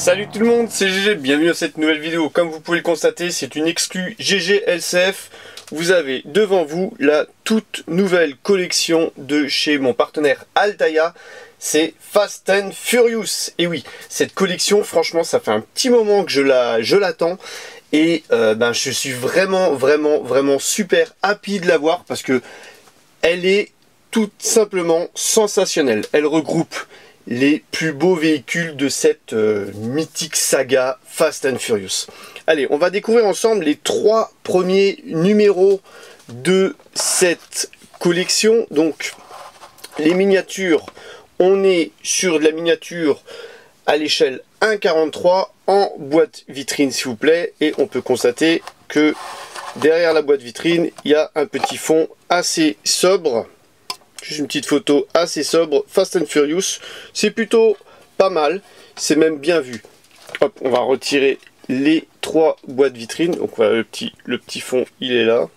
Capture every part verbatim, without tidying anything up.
Salut tout le monde, c'est G G, bienvenue dans cette nouvelle vidéo. Comme vous pouvez le constater, c'est une exclue G G L C F. Vous avez devant vous la toute nouvelle collection de chez mon partenaire Altaïa. C'est Fast and Furious. Et oui, cette collection, franchement, ça fait un petit moment que je la, je l'attends. Et euh, ben, je suis vraiment, vraiment, vraiment super happy de l'avoir parce que elle est tout simplement sensationnelle. Elle regroupe les plus beaux véhicules de cette euh, mythique saga Fast and Furious. Allez, on va découvrir ensemble les trois premiers numéros de cette collection. Donc, les miniatures, on est sur de la miniature à l'échelle un virgule quarante-trois en boîte vitrine, s'il vous plaît. Et on peut constater que derrière la boîte vitrine, il y a un petit fond assez sobre. Juste une petite photo assez sobre, Fast and Furious, c'est plutôt pas mal, c'est même bien vu. Hop, on va retirer les trois boîtes vitrines, donc voilà, le petit, le petit fond, il est là,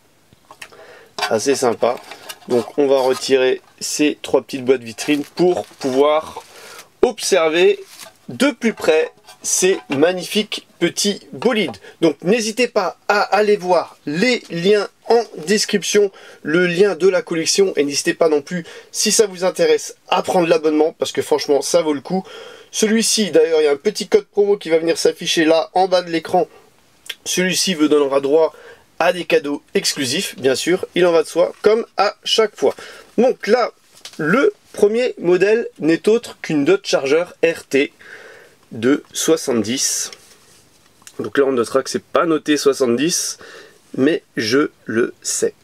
assez sympa. Donc on va retirer ces trois petites boîtes vitrines pour pouvoir observer de plus près ces magnifiques petits bolides. Donc n'hésitez pas à aller voir les liens en description, le lien de la collection, et n'hésitez pas non plus, si ça vous intéresse, à prendre l'abonnement parce que franchement ça vaut le coup. Celui-ci d'ailleurs, il y a un petit code promo qui va venir s'afficher là en bas de l'écran. Celui-ci vous donnera droit à des cadeaux exclusifs, bien sûr, il en va de soi, comme à chaque fois. Donc là, le premier modèle n'est autre qu'une Dodge Charger R T de soixante-dix. Donc là on notera que c'est pas noté soixante-dix, mais je le sais.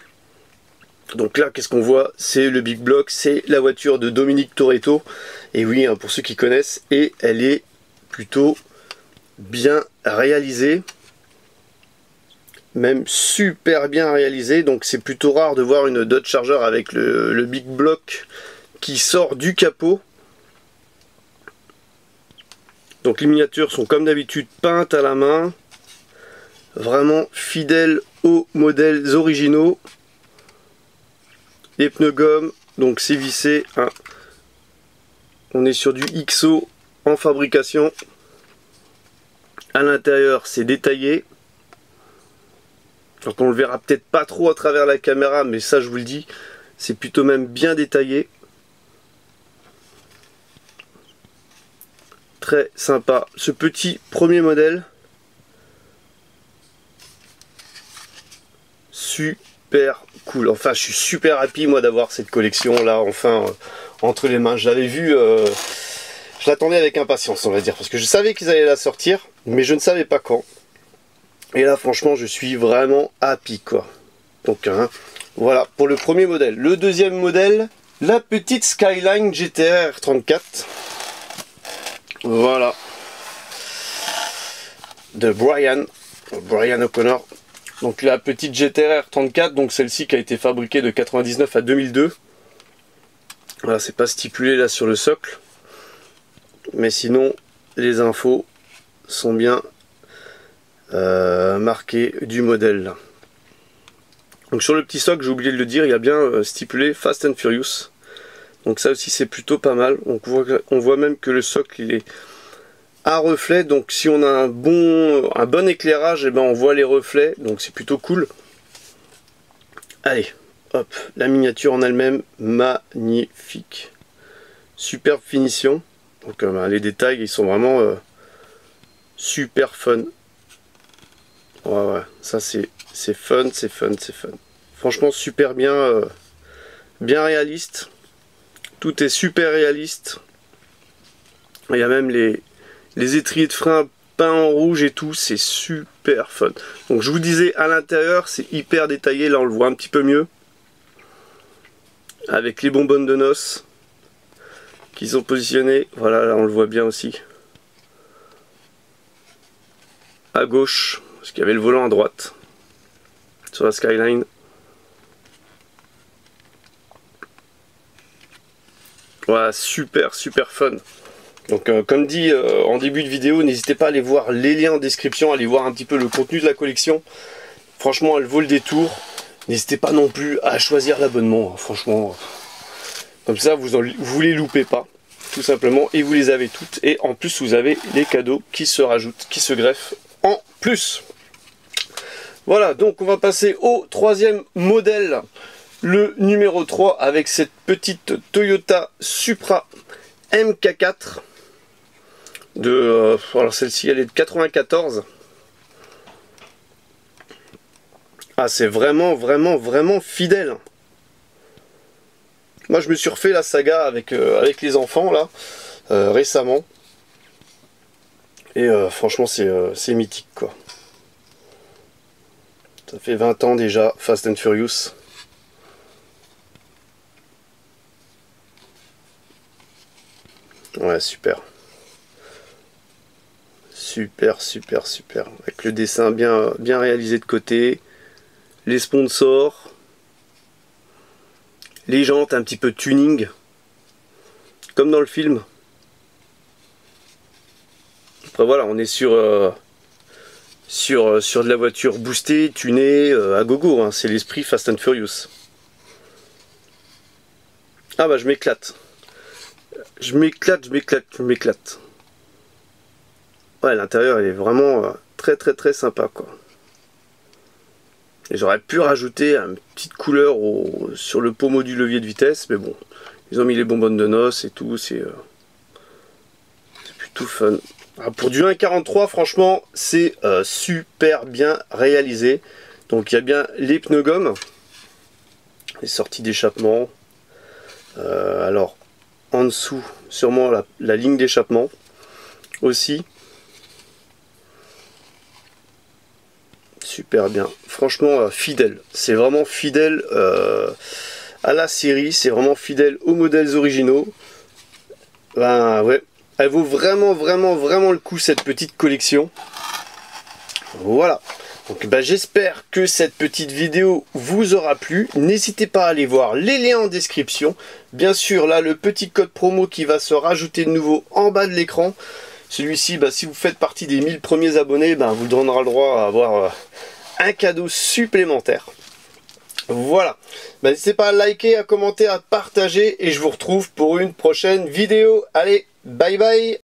Donc là qu'est-ce qu'on voit? C'est le Big Block, c'est la voiture de Dominique Toretto. Et oui, hein, pour ceux qui connaissent, et elle est plutôt bien réalisée. Même super bien réalisée. Donc c'est plutôt rare de voir une Dodge Charger avec le, le Big Block qui sort du capot. Donc les miniatures sont comme d'habitude peintes à la main, vraiment fidèles aux modèles originaux. Les pneus gomme, donc c'est vissé, hein. On est sur du X O en fabrication. À l'intérieur c'est détaillé. Donc on le verra peut-être pas trop à travers la caméra, mais ça je vous le dis, c'est plutôt même bien détaillé. Très sympa ce petit premier modèle, super cool. Enfin je suis super happy moi d'avoir cette collection là enfin euh, entre les mains. Je l'avais vu, euh, je l'attendais avec impatience on va dire, parce que je savais qu'ils allaient la sortir mais je ne savais pas quand. Et là franchement je suis vraiment happy quoi. Donc hein, voilà pour le premier modèle. Le deuxième modèle, la petite Skyline G T R trente-quatre. Voilà, de Brian, Brian O'Connor. Donc la petite G T R trente-quatre, donc celle-ci qui a été fabriquée de quatre-vingt-dix-neuf à deux mille deux. Voilà, c'est pas stipulé là sur le socle, mais sinon les infos sont bien euh, marquées du modèle là. Donc sur le petit socle, j'ai oublié de le dire, il y a bien stipulé Fast and Furious. Donc ça aussi c'est plutôt pas mal. On voit, on voit même que le socle il est à reflet. Donc si on a un bon, un bon éclairage, et eh ben on voit les reflets. Donc c'est plutôt cool. Allez, hop, la miniature en elle-même, magnifique. Superbe finition. Donc euh, ben, les détails ils sont vraiment euh, super fun. Ouais, ouais, ça c'est fun, c'est fun, c'est fun. Franchement super bien, euh, bien réaliste. Tout est super réaliste. Il y a même les, les étriers de frein peints en rouge et tout. C'est super fun. Donc je vous disais, à l'intérieur, c'est hyper détaillé. Là, on le voit un petit peu mieux. Avec les bonbonnes de noces qui sont positionnées. Voilà, là, on le voit bien aussi. À gauche, parce qu'il y avait le volant à droite. Sur la Skyline. Voilà, super super fun. Donc euh, comme dit euh, en début de vidéo, n'hésitez pas à aller voir les liens en description, à aller voir un petit peu le contenu de la collection. Franchement elle vaut le détour. N'hésitez pas non plus à choisir l'abonnement, franchement. Comme ça vous ne vous les loupez pas. tout simplement, et vous les avez toutes, et en plus vous avez les cadeaux qui se rajoutent, qui se greffent en plus. Voilà, donc on va passer au troisième modèle, le numéro trois, avec cette petite Toyota Supra M K quatre, de, euh, alors celle-ci elle est de quatre-vingt-quatorze. Ah, c'est vraiment, vraiment, vraiment fidèle. Moi, je me suis refait la saga avec, euh, avec les enfants, là, euh, récemment. Et euh, franchement, c'est euh, c'est mythique, quoi. Ça fait vingt ans déjà, Fast and Furious. Ouais, super. Super, super, super. Avec le dessin bien, bien réalisé de côté. Les sponsors, les jantes un petit peu tuning, comme dans le film. Après voilà, on est sur, euh, sur, sur de la voiture boostée, tunée, euh, à gogo, hein. C'est l'esprit Fast and Furious. Ah bah je m'éclate. Je m'éclate, je m'éclate, je m'éclate. Ouais, l'intérieur il est vraiment euh, très très très sympa, quoi. Et j'aurais pu rajouter une petite couleur au, sur le pommeau du levier de vitesse, mais bon, ils ont mis les bonbonnes de noces et tout, c'est euh, plutôt fun. Alors pour du un virgule quarante-trois, franchement, c'est euh, super bien réalisé. Donc il y a bien les pneus gomme, les sorties d'échappement. Euh, alors en dessous, sûrement la, la ligne d'échappement aussi. Super bien, franchement euh, fidèle, c'est vraiment fidèle euh, à la série, c'est vraiment fidèle aux modèles originaux. Ben ouais, elle vaut vraiment vraiment vraiment le coup, cette petite collection. Voilà, donc ben, j'espère que cette petite vidéo vous aura plu. N'hésitez pas à aller voir les liens en description. Bien sûr là le petit code promo qui va se rajouter de nouveau en bas de l'écran. Celui-ci, bah, si vous faites partie des mille premiers abonnés, bah, vous donnera le droit à avoir euh, un cadeau supplémentaire. Voilà. Bah, n'hésitez pas à liker, à commenter, à partager. Et je vous retrouve pour une prochaine vidéo. Allez, bye bye!